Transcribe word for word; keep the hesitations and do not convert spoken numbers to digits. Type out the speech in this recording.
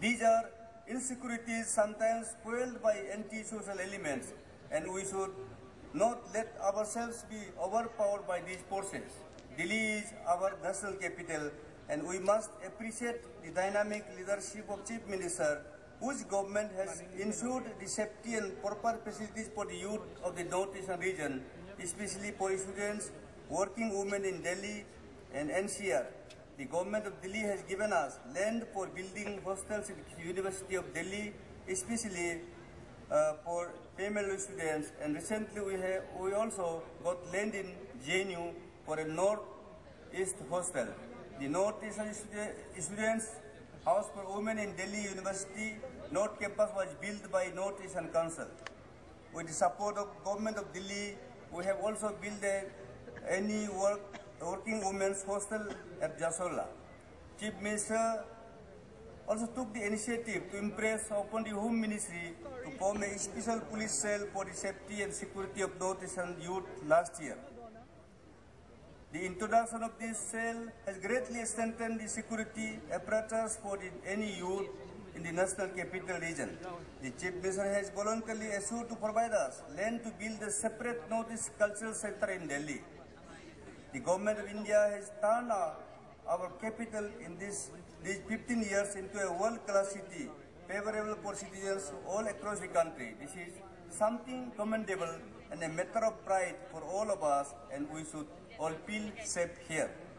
These are insecurities sometimes fueled by anti-social elements, and we should not let ourselves be overpowered by these forces. Delhi is our national capital, and we must appreciate the dynamic leadership of Chief Minister, whose government has ensured the safety and proper facilities for the youth of the North-Eastern region, especially for students, working women in Delhi and N C R. The government of Delhi has given us land for building hostels at the University of Delhi, especially uh, for female students. And recently we have we also got land in J N U for a North-East hostel. The North-Eastern students house for women in Delhi University North Campus was built by North-Eastern Council. With the support of government of Delhi, we have also built a any work, working women's hostel at Jasola. Chief Minister also took the initiative to impress upon the Home Ministry to form a special police cell for the safety and security of North-Eastern youth last year. The introduction of this cell has greatly strengthened the security apparatus for the, any youth in the national capital region. The Chief Minister has voluntarily assured to provide us land to build a separate North-East Cultural Center in Delhi. The Government of India has turned our, our capital in this, these fifteen years into a world-class city, favorable for citizens all across the country. This is something commendable and a matter of pride for all of us, and we should all feel safe here.